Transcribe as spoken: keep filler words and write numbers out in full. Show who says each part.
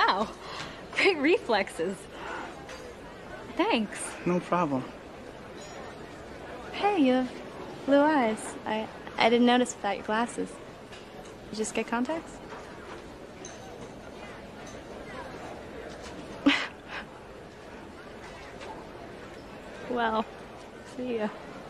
Speaker 1: Wow. Great reflexes. Thanks.
Speaker 2: No problem.
Speaker 3: Hey, you have blue eyes. I I didn't notice without your glasses. You just get contacts? Well, see ya.